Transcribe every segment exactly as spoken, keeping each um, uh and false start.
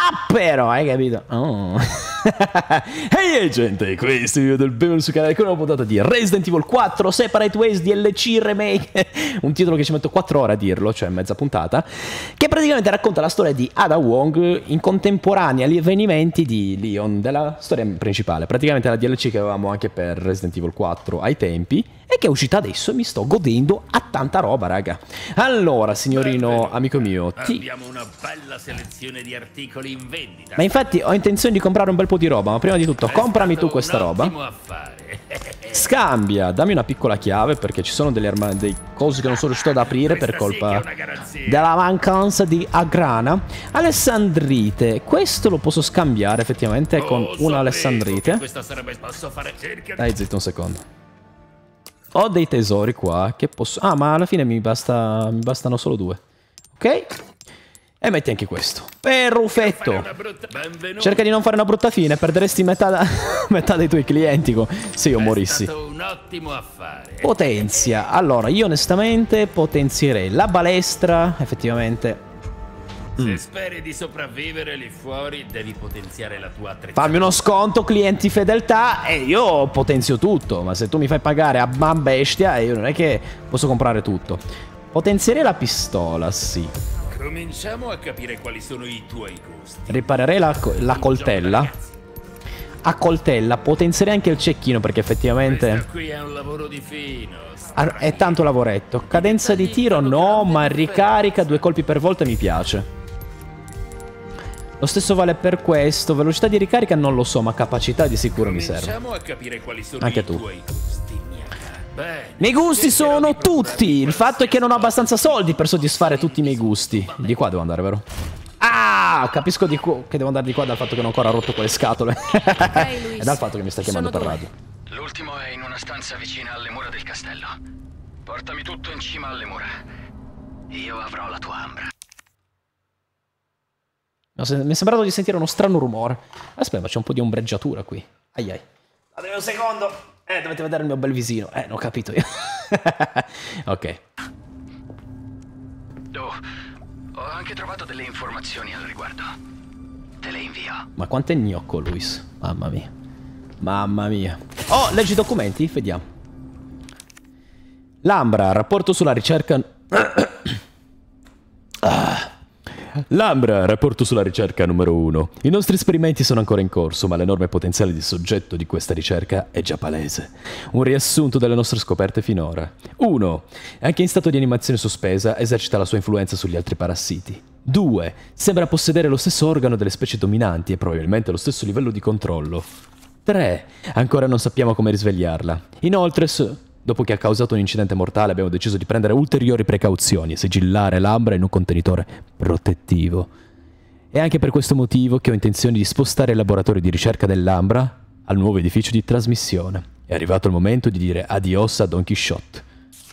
Ah, però, hai capito? Oh. Ehi hey, gente, questo è il video del benvenuto sul canale con una puntata di Resident Evil quattro Separate Ways D L C Remake. Un titolo che ci metto quattro ore a dirlo, cioè mezza puntata, che praticamente racconta la storia di Ada Wong in contemporanea agli avvenimenti di Leon, della storia principale. Praticamente la D L C che avevamo anche per Resident Evil quattro ai tempi e che è uscita adesso e mi sto godendo a tanta roba, raga. Allora, signorino Benvenuto. amico mio, ti... abbiamo una bella selezione di articoli in vendita. Ma infatti ho intenzione di comprare un bel po' di roba, ma prima di tutto comprami tu questa roba. Scambia, dammi una piccola chiave perché ci sono delle arma dei cosi che non sono riuscito ad aprire per colpa della mancanza di aggrana. Alessandrite, questo lo posso scambiare effettivamente con una alessandrite. Dai zitto un secondo. Ho dei tesori qua che posso... Ah, ma alla fine mi basta mi bastano solo due. Ok? E metti anche questo. Perfetto. Cerca di non fare una brutta fine. Perderesti metà, metà dei tuoi clienti se io morissi. Un ottimo affare. Potenzia. Allora, io onestamente potenzierei la balestra. Effettivamente. Se mm. speri di sopravvivere lì fuori, devi potenziare la tua attrezzatura. Fammi uno sconto, clienti fedeltà, e io potenzio tutto. Ma se tu mi fai pagare a man bestia, io non è che posso comprare tutto. Potenzierei la pistola, sì. Cominciamo a capire quali sono i tuoi gusti. Riparerei la, la coltella. A coltella potenzierei anche il cecchino perché effettivamente... Questo qui è un lavoro di fino. È tanto lavoretto. Cadenza di tiro no, ma ricarica due colpi per volta mi piace. Lo stesso vale per questo. Velocità di ricarica non lo so, ma capacità di sicuro mi serve. Cominciamo a capire quali sono anche i tu. tuoi gusti. Bene. I miei gusti sono tutti. Il fatto è che non ho abbastanza soldi per soddisfare tutti i miei gusti. Di qua devo andare, vero? Ah, capisco di che devo andare di qua dal fatto che non ho ancora rotto quelle scatole. Okay, e dal fatto che mi sta chiamando per radio. L'ultimo è in una stanza vicina alle mura del castello. Portami tutto in cima alle mura. Io avrò la tua ambra. No, se, mi è sembrato di sentire uno strano rumore. Aspetta, c'è un po' di ombreggiatura qui. Ai ai. Datemi un secondo. Eh, dovete vedere il mio bel visino. Eh, non ho capito io. Ok. Oh, ho anche trovato delle informazioni al riguardo. Te le invio. Ma quanto è gnocco, Luis? Mamma mia. Mamma mia. Oh, leggi i documenti? Vediamo. L'Ambra, rapporto sulla ricerca... ah. L'Ambra, rapporto sulla ricerca numero uno. I nostri esperimenti sono ancora in corso, ma l'enorme potenziale di soggetto di questa ricerca è già palese. Un riassunto delle nostre scoperte finora. uno. Anche in stato di animazione sospesa, esercita la sua influenza sugli altri parassiti. due. Sembra possedere lo stesso organo delle specie dominanti e probabilmente lo stesso livello di controllo. tre. Ancora non sappiamo come risvegliarla. Inoltre... dopo che ha causato un incidente mortale abbiamo deciso di prendere ulteriori precauzioni e sigillare l'Ambra in un contenitore protettivo. È anche per questo motivo che ho intenzione di spostare il laboratorio di ricerca dell'Ambra al nuovo edificio di trasmissione. È arrivato il momento di dire adios a Don Quixote.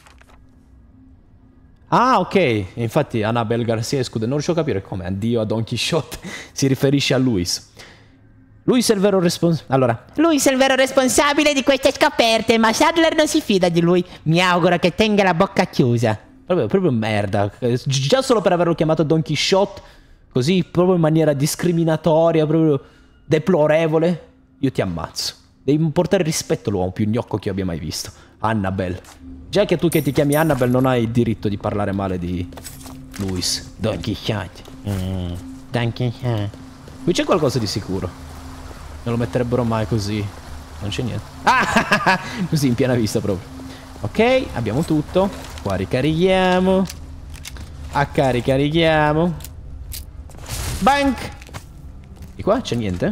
Ah, ok. Infatti Annabelle Garcia Escudo non riesco a capire come addio a Don Quixote si riferisce a Luis. Lui è il vero responsabile. Allora, lui è il vero responsabile di queste scoperte, ma Sadler non si fida di lui. Mi auguro che tenga la bocca chiusa. Proprio, proprio merda. Già solo per averlo chiamato Don Quixote, così proprio in maniera discriminatoria, proprio deplorevole, io ti ammazzo. Devi portare rispetto all'uomo più gnocco che io abbia mai visto. Annabelle. Già che tu che ti chiami Annabelle non hai il diritto di parlare male di Luis. Don Quixote. Mm. Don Quixote. Qui c'è qualcosa di sicuro. Non lo metterebbero mai così. Non c'è niente. Ah, così in piena vista proprio. Ok, abbiamo tutto. Qua ricarichiamo. A caricarichiamo. Bank. Di qua c'è niente?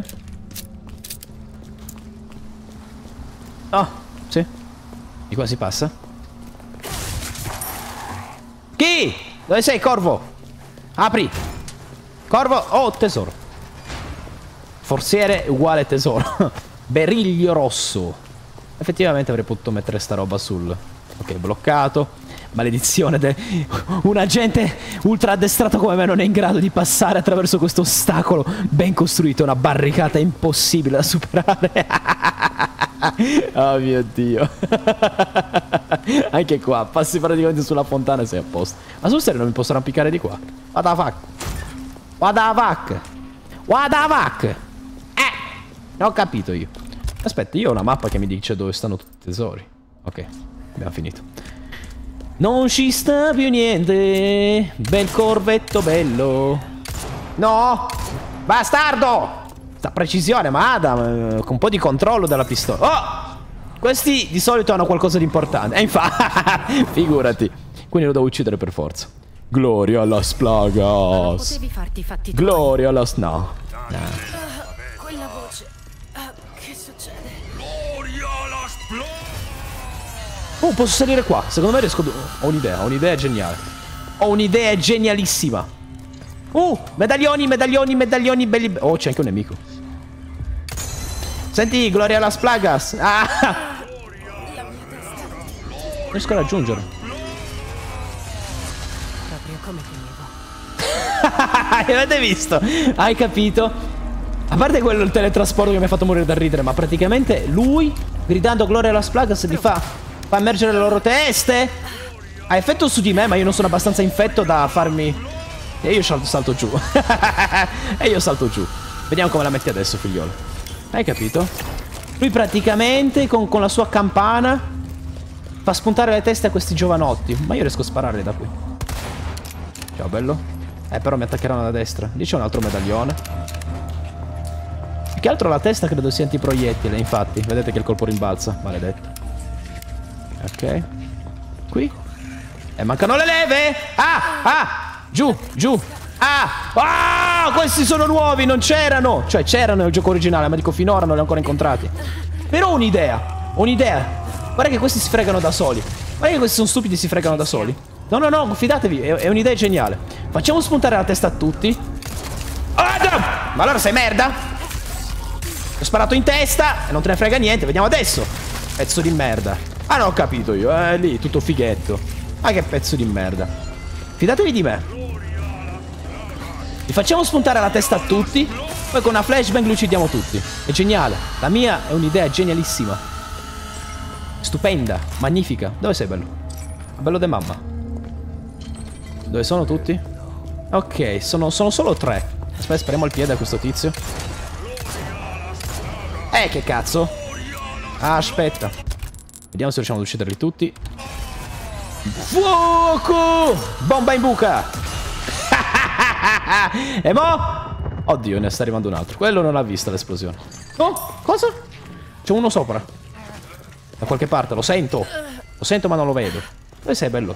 Oh, sì. Di qua si passa. Chi? Dove sei, Corvo? Apri. Corvo. Oh, tesoro. Forziere uguale tesoro. Beriglio rosso. Effettivamente avrei potuto mettere sta roba sul... Ok, bloccato. Maledizione de... Un agente ultra addestrato come me non è in grado di passare attraverso questo ostacolo ben costruito. Una barricata impossibile da superare. Oh mio Dio. Anche qua passi praticamente sulla fontana e sei a posto. Ma sul serio non mi posso arrampicare di qua? What the fuck? What the fuck? What the fuck? Eh, non ho capito io. Aspetta, io ho una mappa che mi dice dove stanno tutti i tesori. Ok, abbiamo finito. Non ci sta più niente. Bel corvetto bello. No! Bastardo! Sta precisione, ma Adam, con un po' di controllo della pistola. Oh! Questi di solito hanno qualcosa di importante. E infatti, figurati. Quindi lo devo uccidere per forza. Gloria alla Splagas. Potevi farti i fatti tuoi. Gloria alla... No. No. Uh, quella voce. Uh, che succede? Gloria alla Splagas! Oh, posso salire qua. Secondo me riesco... Ho un'idea, ho un'idea geniale. Ho un'idea genialissima. Uh, medaglioni, medaglioni, medaglioni belli... Oh, c'è anche un nemico. Senti, Gloria alla Splagas. Ah! Non riesco a raggiungerlo. Proprio come temevo. Avete visto? Hai capito? A parte quello il teletrasporto che mi ha fatto morire da ridere, ma praticamente lui, gridando Gloria alla Splagas, li fa, fa emergere le loro teste. Ha effetto su di me, ma io non sono abbastanza infetto da farmi... E io salto, salto giù. E io salto giù. Vediamo come la metti adesso, figliolo. Hai capito? Lui praticamente con, con la sua campana fa spuntare le teste a questi giovanotti. Ma io riesco a spararli da qui. Ciao, bello. Eh, però mi attaccheranno da destra. Lì c'è un altro medaglione. Più che altro la testa credo sia antiproiettile, infatti. Vedete che il colpo rimbalza. Maledetto. Ok. Qui. E mancano le leve. Ah, ah. Giù, giù. Ah, ah, questi sono nuovi, non c'erano. Cioè, c'erano nel gioco originale, ma dico finora non li ho ancora incontrati. Però ho un'idea. Ho un'idea. Guarda che questi si fregano da soli. Guarda che questi sono stupidi e si fregano da soli. No, no, no, fidatevi, è, è un'idea geniale. Facciamo spuntare la testa a tutti. Adam! Ma allora sei merda? Ho sparato in testa e non te ne frega niente, vediamo adesso. Pezzo di merda. Ah, non ho capito io, eh, lì, tutto fighetto. Ma che pezzo di merda. Fidatevi di me. Li facciamo spuntare la testa a tutti, poi con una flashbang li uccidiamo tutti. È geniale. La mia è un'idea genialissima. Stupenda, magnifica. Dove sei, bello? Bello de mamma. Dove sono tutti? Ok, sono, sono solo tre. Aspetta, speriamo il piede a questo tizio. Eh, che cazzo? Ah, aspetta. Vediamo se riusciamo ad ucciderli tutti. Fuoco! Bomba in buca! E mo? Oddio, ne sta arrivando un altro. Quello non ha vista l'esplosione. Oh, cosa? C'è uno sopra. Da qualche parte, lo sento. Lo sento ma non lo vedo. Dove sei, bello?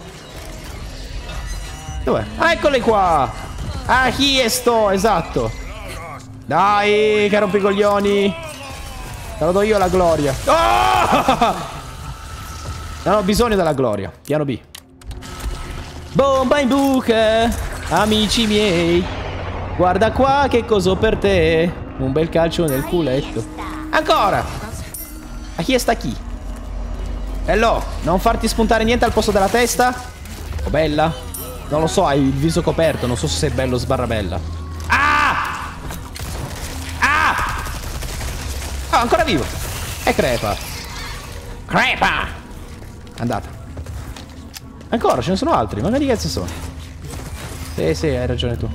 Dov'è? Ah, eccoli qua! Ah, chi è sto? Esatto. Dai, che rompicoglioni. Te lo do io la gloria. Oh! Non ho bisogno della gloria. Piano B. Bomba in buca. Amici miei, guarda qua che cosa ho per te. Un bel calcio nel culetto. Ancora. A chi è sta chi? Hello, non farti spuntare niente al posto della testa? Oh, bella. Non lo so, hai il viso coperto. Non so se sei bello sbarra bella. Ah! Ah! Oh, ancora vivo. E crepa. Crepa. Andata. Ancora, ce ne sono altri. Ma che cazzo sono? Sì, sì, hai ragione tu.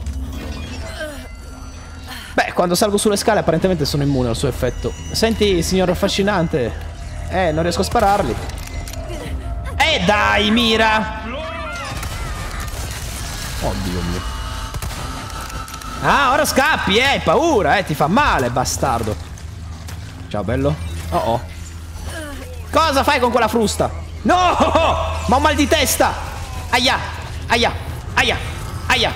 Beh, quando salgo sulle scale apparentemente sono immune al suo effetto. Senti, signor affascinante. Eh, non riesco a spararli. Eh, dai, mira. Oddio mio. Ah, ora scappi, eh, hai paura, eh, ti fa male, bastardo. Ciao, bello. Oh, oh. Cosa fai con quella frusta? No! Ma ho mal di testa. Aia, aia, aia. Aia!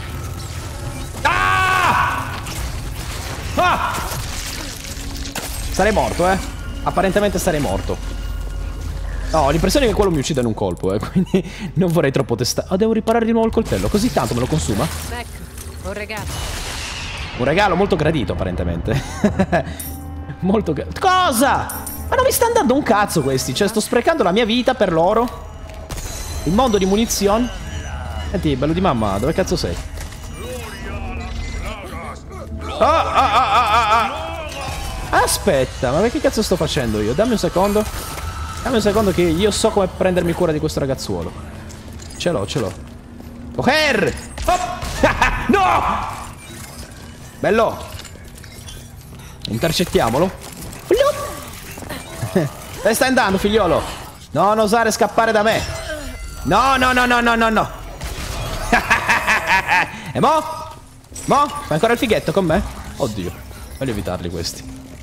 Ah! Ah! Sarei morto, eh. Apparentemente sarei morto. No, ho l'impressione che quello mi uccida in un colpo, eh. Quindi non vorrei troppo testare. Oh, devo riparare di nuovo il coltello. Così tanto me lo consuma. Ecco, un regalo. Un regalo molto gradito, apparentemente. Molto gradito. Cosa? Ma non mi stanno dando un cazzo questi. Cioè, sto sprecando la mia vita per loro. Il mondo di munizioni. Senti, bello di mamma, dove cazzo sei? Ah, ah, ah, ah, ah. Aspetta, ma che cazzo sto facendo io? Dammi un secondo. Dammi un secondo che io so come prendermi cura di questo ragazzuolo. Ce l'ho, ce l'ho. Coher! Oh! No! Bello. Intercettiamolo. Dove stai andando, figliolo? Non osare scappare da me. No, no, no, no, no, no, no. E mo? Mo? Fai ancora il fighetto con me? Oddio. Voglio evitarli questi.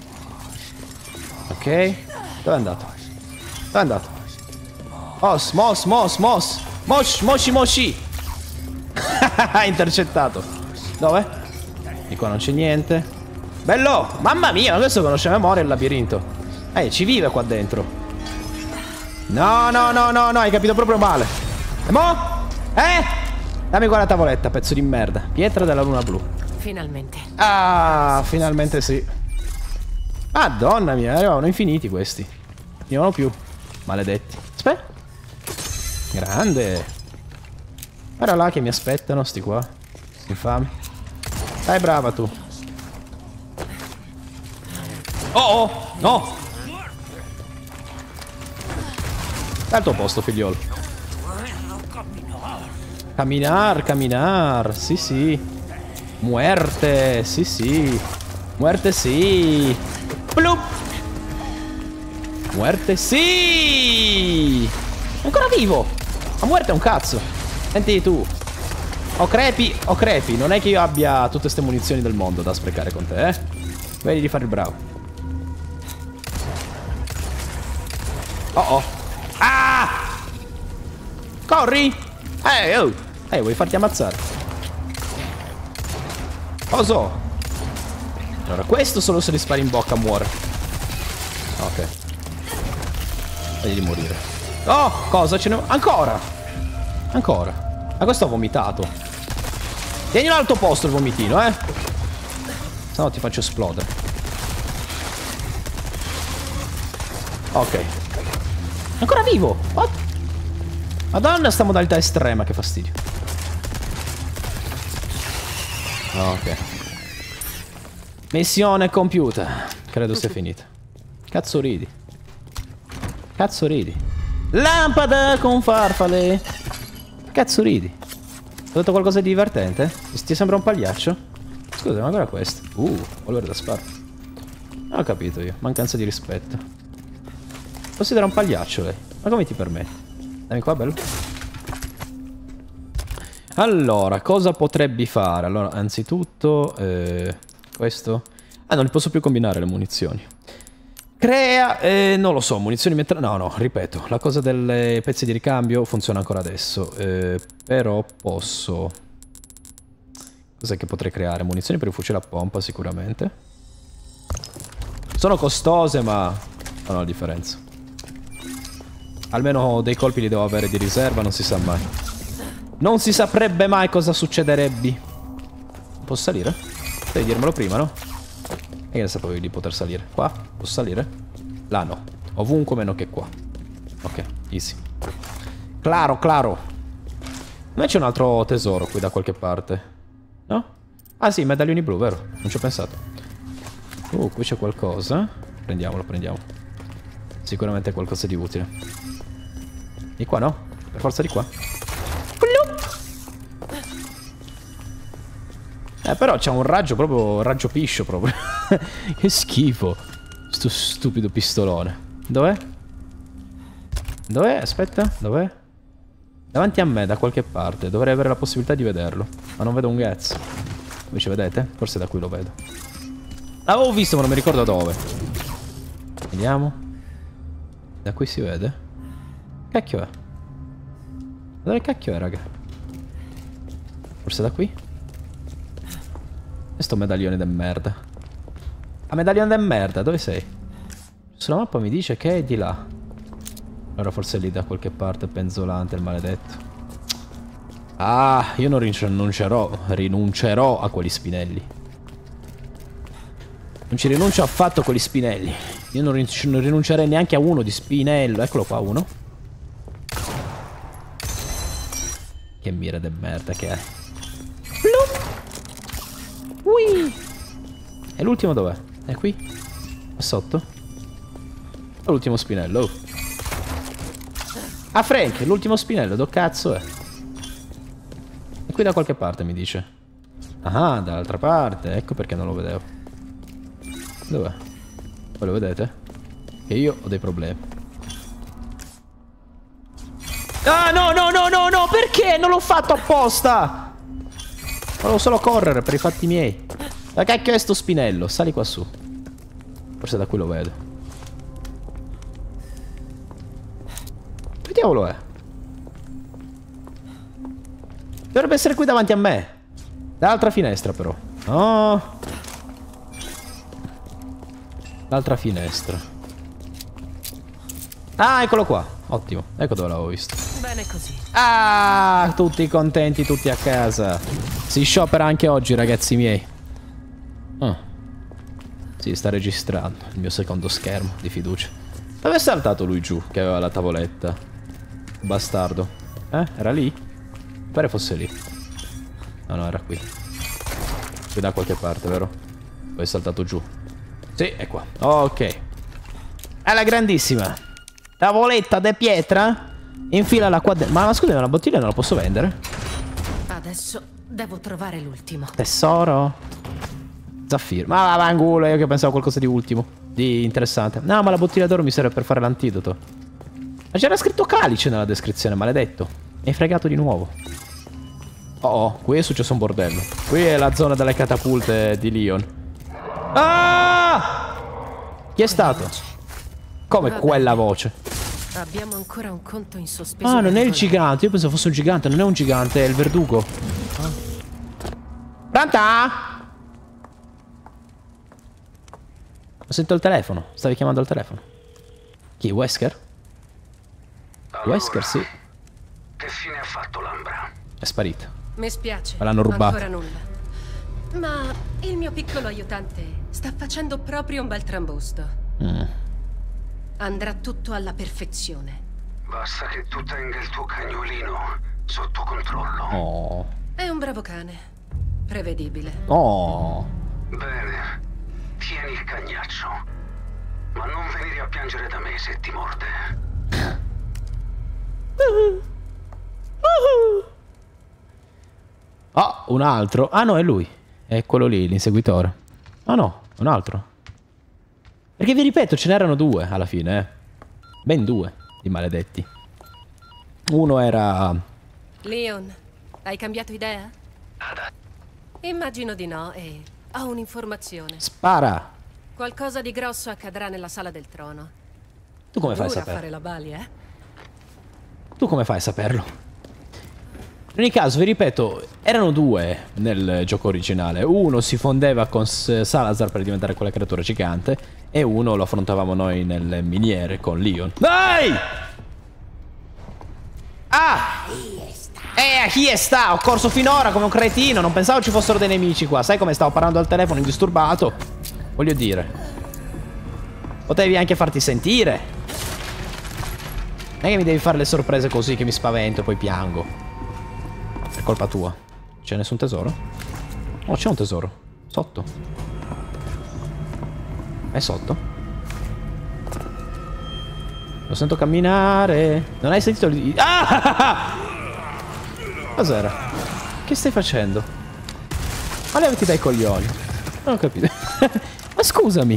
Ok. Dove è andato? Dove è andato? Mos, mos, mos, mos. Mosh, moshi, moshi. Intercettato. Dove? Di qua non c'è niente. Bello. Mamma mia, ma questo conosce a memoria il labirinto. Eh, ci vive qua dentro. No, no, no, no, no, hai capito proprio male. E mo? Eh? Dammi quella tavoletta, pezzo di merda. Pietra della luna blu. Finalmente. Ah, finalmente sì. Madonna mia, arrivavano infiniti questi. Arrivano più. Maledetti. Aspetta. Grande. Guarda là che mi aspettano, sti qua. Infami. Dai, brava tu. Oh, oh, no. Dai al tuo posto, figliolo. Caminar, caminar. Sì, sì. Muerte, sì, sì. Muerte, sì. Plup. Muerte, sì. È ancora vivo. Ma muerte è un cazzo. Senti tu. O crepi, o crepi. Non è che io abbia tutte ste munizioni del mondo da sprecare con te, eh. Vedi di fare il bravo. Oh oh. Ah! Corri! Ehi, oh! Ehi, vuoi farti ammazzare? Cosa? Allora, questo solo se li spari in bocca muore. Ok. Vedi di morire. Oh! Cosa? Ce n'è... Ancora! Ancora. Ma questo ha vomitato. Tienilo al tuo posto il vomitino, eh! Se no ti faccio esplodere. Ok. Ancora vivo! What? Madonna, sta modalità estrema, che fastidio. Ok. Missione compiuta. Credo sia finita. Cazzo ridi. Cazzo ridi. Lampada con farfalle. Cazzo ridi. Ho detto qualcosa di divertente? Ti sembra un pagliaccio? Scusa, ma guarda questo. Uh, volere da sparo. Non ho capito io. Mancanza di rispetto. Considera un pagliaccio lei. Ma come ti permetti? Dammi qua, bello. Allora, cosa potrebbe fare? Allora, anzitutto eh, questo. Ah, non li posso più combinare le munizioni. Crea, eh, non lo so, munizioni metra... No, no, ripeto, la cosa delle pezzi di ricambio funziona ancora adesso. eh, Però posso... Cos'è che potrei creare? Munizioni per il fucile a pompa sicuramente. Sono costose ma fanno la differenza. Almeno dei colpi li devo avere di riserva, non si sa mai. Non si saprebbe mai cosa succederebbe. Posso salire? Devi dirmelo prima, no? E che ne sapevo di poter salire? Qua? Posso salire? Là no. Ovunque meno che qua. Ok, easy. Claro, claro. Ma c'è un altro tesoro qui da qualche parte. No? Ah sì, medaglioni blu, vero? Non ci ho pensato. Uh, qui c'è qualcosa. Prendiamolo, prendiamo. Sicuramente qualcosa di utile. Di qua no? Per forza di qua. Eh, però c'ha un raggio proprio... raggio piscio proprio. Che schifo. Sto stupido pistolone. Dov'è? Dov'è? Aspetta, dov'è? Davanti a me, da qualche parte. Dovrei avere la possibilità di vederlo. Ma non vedo un cazzo. Invece vedete? Forse da qui lo vedo. L'avevo visto ma non mi ricordo dove. Vediamo. Da qui si vede? Cacchio è? Dove cacchio è, raga? Forse da qui? E sto medaglione de merda. Ah, medaglione de merda, dove sei? Sulla mappa mi dice che è di là. Allora forse è lì da qualche parte, penzolante il maledetto. Ah, io non rinuncerò, rinuncerò a quegli spinelli. Non ci rinuncio affatto a quegli spinelli. Io non, rin non rinuncerei neanche a uno di spinello. Eccolo qua, uno. Che mira de merda che è. Ui. E l'ultimo dov'è? È qui? È sotto? È l'ultimo spinello. Oh. Ah, Frank, l'ultimo spinello, dove cazzo è? È qui da qualche parte, mi dice. Ah, dall'altra parte. Ecco perché non lo vedevo. Dov'è? Voi lo vedete? Che io ho dei problemi. Ah, no, no, no, no, no. Perché? Non l'ho fatto apposta. Volevo solo correre per i fatti miei. Ma cacchio è sto spinello? Sali qua su. Forse da qui lo vedo. Che diavolo è? Dovrebbe essere qui davanti a me. Dall'altra finestra però. No. L'altra finestra. Ah, eccolo qua. Ottimo. Ecco dove l'avevo visto. Bene così. Ah, tutti contenti, tutti a casa. Si sciopera anche oggi, ragazzi miei. Ah. Sì, sta registrando il mio secondo schermo di fiducia. Dove è saltato lui giù, che aveva la tavoletta? Bastardo. Eh? Era lì? Mi pare fosse lì. No, no, era qui. Qui da qualche parte, vero? Poi è saltato giù. Sì, è qua. Ok. Alla grandissima. Tavoletta de pietra. Infilala qua dentro. Ma, ma scusami, la bottiglia non la posso vendere? Adesso devo trovare l'ultimo. Tesoro. Zaffiro. Ma va in culo, io che pensavo qualcosa di ultimo. Di interessante. No, ma la bottiglia d'oro mi serve per fare l'antidoto. Ma c'era scritto calice nella descrizione, maledetto. Mi hai fregato di nuovo. Oh, oh, qui è successo un bordello. Qui è la zona delle catapulte di Leon. Ah! Chi è stato? Come Va quella bene. voce? Abbiamo ancora un conto in sospeso. Ah, non è il regolare. gigante. Io pensavo fosse un gigante. Non è un gigante, è il verdugo. Ah. Pronta? Ho sentito il telefono. Stavi chiamando al telefono. Chi? Wesker? Allora, Wesker, sì. che fine ha fatto l'Ambra? È sparito. Mi spiace. Me l'hanno rubato. Ancora nulla. Ma il mio piccolo aiutante sta facendo proprio un bel trambusto. Mm. Andrà tutto alla perfezione. Basta che tu tenga il tuo cagnolino sotto controllo. Oh. È un bravo cane. Prevedibile. Oh. Bene, tieni il cagnaccio. Ma non venire a piangere da me se ti morde. Oh, un altro. Ah no, è lui. È quello lì, l'inseguitore. Ah no, un altro. Perché vi ripeto, ce n'erano due alla fine, eh. Ben due, i maledetti. Uno era... Leon, hai cambiato idea? Immagino di no e ho un'informazione. Spara. Qualcosa di grosso accadrà nella sala del trono. Tu come fai a Dura saperlo? fare la balia, eh? Tu come fai a saperlo? In ogni caso, vi ripeto, erano due nel gioco originale. Uno si fondeva con Salazar per diventare quella creatura gigante e uno lo affrontavamo noi nelle miniere con Leon. Dai! Ah! Eh, chi sta? Ho corso finora come un cretino. Non pensavo ci fossero dei nemici qua. Sai come stavo parlando al telefono indisturbato? Voglio dire, potevi anche farti sentire. Non è che mi devi fare le sorprese così che mi spavento e poi piango. È colpa tua. C'è nessun tesoro? Oh, c'è un tesoro. Sotto. È sotto? Lo sento camminare. Non hai sentito il... Ah! Cos'era? Che stai facendo? Ma levati dai coglioni. Non ho capito. Ma scusami.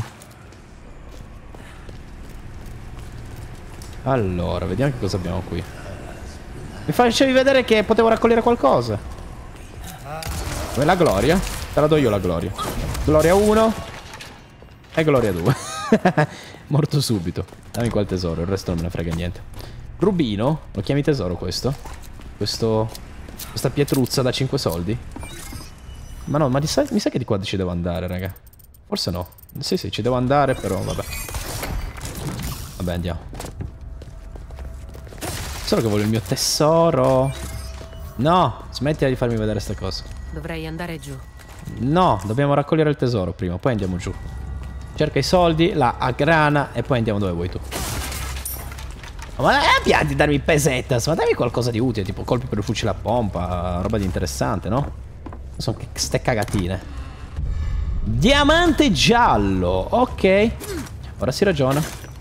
Allora, vediamo che cosa abbiamo qui. Mi facevi vedere che potevo raccogliere qualcosa. Dov'è la gloria? Te la do io la gloria. Gloria uno e gloria due. Morto subito. Dammi quel tesoro, il resto non me ne frega niente. Rubino? Lo chiami tesoro questo? Questo... Questa pietruzza da cinque soldi? Ma no, ma mi sa, mi sa che di qua ci devo andare, raga. Forse no. Sì, sì, ci devo andare, però vabbè. Vabbè, andiamo. Solo che voglio il mio tesoro. No, smettila di farmi vedere queste cose. Dovrei andare giù. No, dobbiamo raccogliere il tesoro prima, poi andiamo giù. Cerca i soldi, la aggrana e poi andiamo dove vuoi tu. Ma non è pianti darmi pesetas, ma dammi qualcosa di utile, tipo colpi per il fucile a pompa, roba di interessante, no? Sono ste cagatine. Diamante giallo, ok. Ora si ragiona.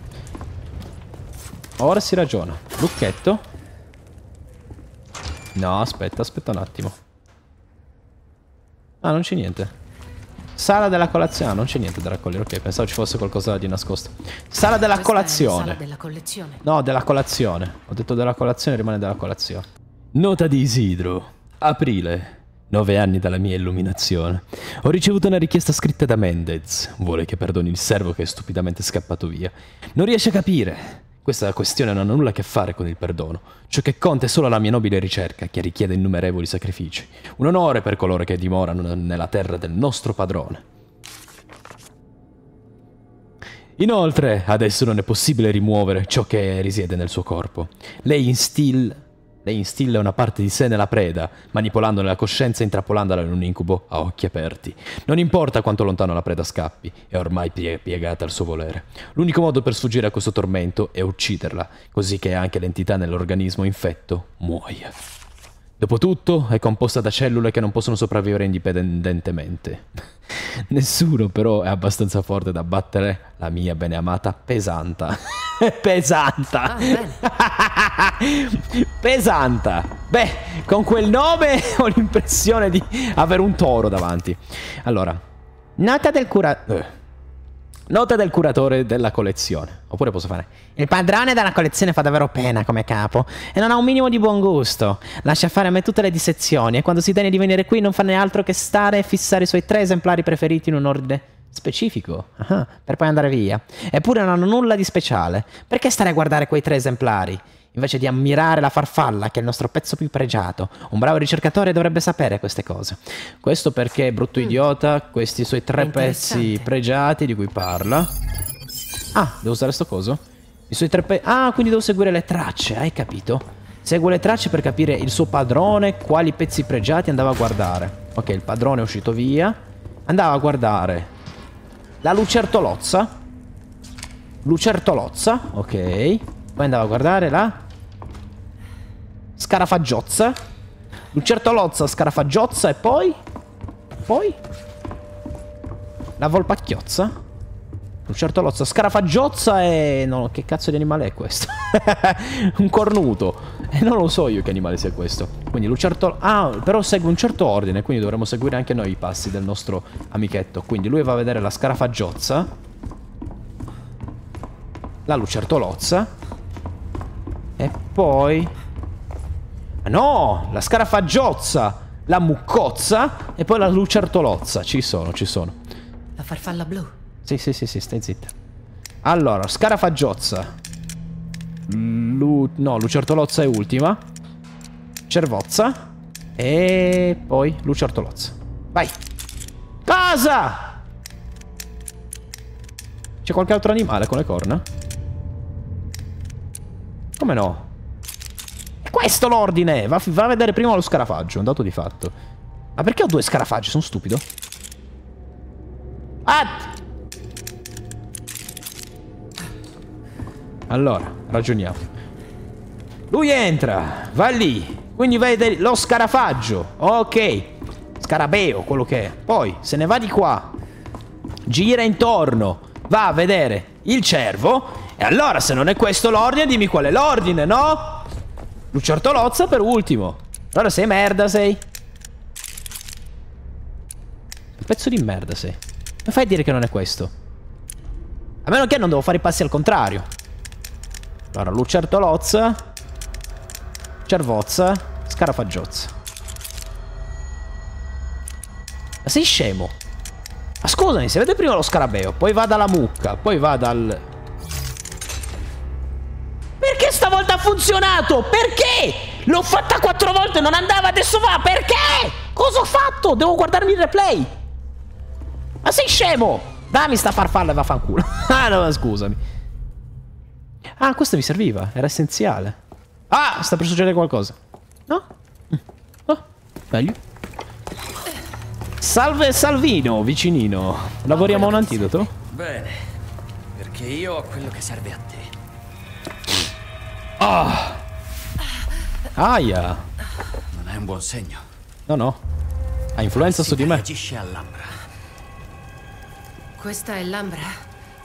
Ora si ragiona. Lucchetto. No, aspetta, aspetta un attimo. Ah, non c'è niente. Sala della colazione. Ah, non c'è niente da raccogliere. Ok, pensavo ci fosse qualcosa di nascosto. Sala della Questa colazione. È la sala della collezione. No, della colazione. Ho detto della colazione, rimane della colazione. Nota di Isidro. Aprile. Nove anni dalla mia illuminazione. Ho ricevuto una richiesta scritta da Mendez. Vuole che perdoni il servo che è stupidamente scappato via. Non riesce a capire. Questa questione non ha nulla a che fare con il perdono. Ciò che conta è solo la mia nobile ricerca, che richiede innumerevoli sacrifici. Un onore per coloro che dimorano nella terra del nostro padrone. Inoltre, adesso non è possibile rimuovere ciò che risiede nel suo corpo. Lei instilla... Lei instilla una parte di sé nella preda, manipolandone la coscienza e intrappolandola in un incubo a occhi aperti. Non importa quanto lontano la preda scappi, è ormai pie- piegata al suo volere. L'unico modo per sfuggire a questo tormento è ucciderla, così che anche l'entità nell'organismo infetto muoia. Dopotutto è composta da cellule che non possono sopravvivere indipendentemente. Nessuno però è abbastanza forte da battere la mia beneamata Pesanta. Pesanta. Ah, Pesanta. Beh, con quel nome ho l'impressione di avere un toro davanti. Allora, nota del cura... Eh. Nota del curatore della collezione. Oppure posso fare: il padrone della collezione fa davvero pena come capo e non ha un minimo di buon gusto. Lascia fare a me tutte le dissezioni e quando si degna di venire qui non fa né altro che stare e fissare i suoi tre esemplari preferiti in un ordine specifico, ah, per poi andare via. Eppure non hanno nulla di speciale. Perché stare a guardare quei tre esemplari invece di ammirare la farfalla, che è il nostro pezzo più pregiato? Un bravo ricercatore dovrebbe sapere queste cose. Questo perché, brutto idiota, questi suoi tre pezzi pregiati di cui parla. Ah, devo usare sto coso? I suoi tre pezzi... Ah, quindi devo seguire le tracce, hai capito? Seguo le tracce per capire il suo padrone, quali pezzi pregiati andava a guardare. Ok, il padrone è uscito via. Andava a guardare la lucertolozza. Lucertolozza, ok. Poi andava a guardare la Scarafagiozza. Lucertolozza, Scarafagiozza e poi? Poi? La Volpacchiozza. Lucertolozza, Scarafagiozza e... No, che cazzo di animale è questo? Un cornuto. E non lo so io che animale sia questo. Quindi Lucertolozza... Ah, però segue un certo ordine, quindi dovremmo seguire anche noi i passi del nostro amichetto. Quindi lui va a vedere la Scarafagiozza, la Lucertolozza e poi... Ah, no! La Scarafagiozza, la Muccozza e poi la Lucertolozza. Ci sono, ci sono. La farfalla blu. Sì, sì, sì, sì, stai zitta. Allora, Scarafagiozza. Lu... No, Lucertolozza è ultima. Cervozza. E poi Lucertolozza. Vai. Cosa? C'è qualche altro animale con le corna? Come no? È questo l'ordine! Va, va a vedere prima lo scarafaggio, è un dato di fatto. Ma perché ho due scarafaggi? Sono stupido? Ah! Allora, ragioniamo. Lui entra, va lì, quindi vede lo scarafaggio. Ok, scarabeo, quello che è. Poi se ne va di qua, gira intorno, va a vedere il cervo. E allora se non è questo l'ordine, dimmi qual è l'ordine, no? Lucertolozza per ultimo. Allora sei merda, sei. Un pezzo di merda sei. Come fai a dire che non è questo? A meno che non devo fare i passi al contrario. Allora, Lucertolozza, Cervozza, Scarafagiozza. Ma sei scemo? Ma scusami, se vede prima lo scarabeo, poi va dalla mucca, poi va dal... Perché stavolta ha funzionato? Perché? L'ho fatta quattro volte, non andava, adesso va, perché? Cosa ho fatto? Devo guardarmi il replay. Ma sei scemo? Dammi sta farfalla e vaffanculo. Ah no, scusami. Ah, questo mi serviva, era essenziale. Ah, sta per succedere qualcosa. No? Oh, meglio. Salve Salvino, vicinino. Lavoriamo a un antidoto? Bene, perché io ho quello che serve a te. Ah! Aia. Non è un buon segno. No, no. Ha influenza su di me. Reagisce all'ambra. Questa è l'ambra.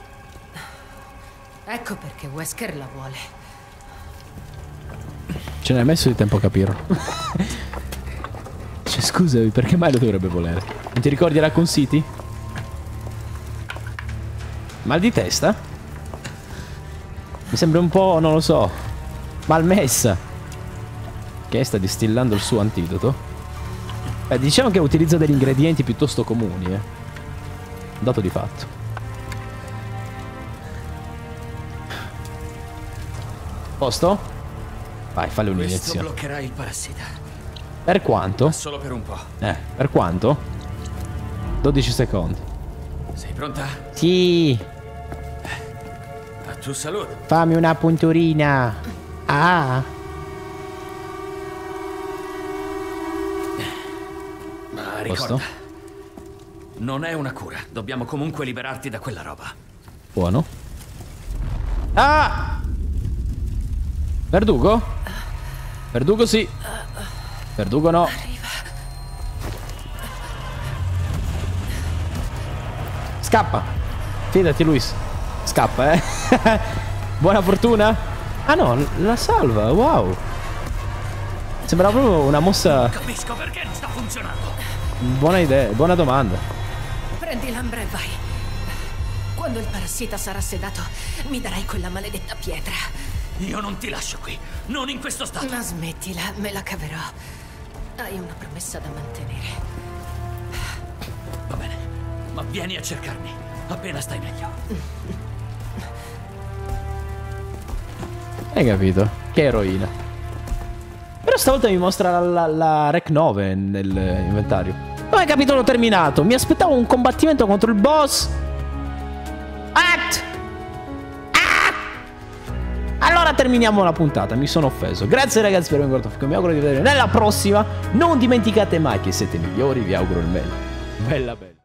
Ecco perché Wesker la vuole. Ce n'hai messo di tempo a capirlo. C'è Scusami, perché mai lo dovrebbe volere? Non ti ricordi Raccoon City? Mal di testa? Mi sembra un po', non lo so, malmessa. Che sta distillando il suo antidoto. Beh, diciamo che utilizza degli ingredienti piuttosto comuni, eh. Dato di fatto. Posto? Vai, falli Questo un'iniezione. bloccherà il parassita. Per quanto? Solo per un po'. Eh, per quanto? dodici secondi. Sei pronta? Sì, A tu salute. fammi una punturina. Ah, Ma Posto? ricorda, non è una cura. Dobbiamo comunque liberarti da quella roba. Buono. Ah! Verdugo? Verdugo sì. Verdugo no. Scappa. Fidati, Luis. Scappa, eh. Buona fortuna. Ah no, la salva. Wow. Sembra proprio una mossa. Capisco perché non sta funzionando. Buona idea, buona domanda. Prendi l'ambra e vai. Quando il parassita sarà sedato, mi darai quella maledetta pietra. Io non ti lascio qui. Non in questo stato. Ma smettila, me la caverò. Hai una promessa da mantenere. Va bene. Ma vieni a cercarmi. Appena stai meglio. Hai capito? Che eroina. Però stavolta mi mostra la, la, la Rec nove nell'inventario. Vabbè, capitolo terminato. Mi aspettavo un combattimento contro il boss. Act! Allora terminiamo la puntata, mi sono offeso. Grazie ragazzi per aver guardato, mi auguro di vedere nella prossima. Non dimenticate mai che siete migliori, vi auguro il meglio. Bella bella.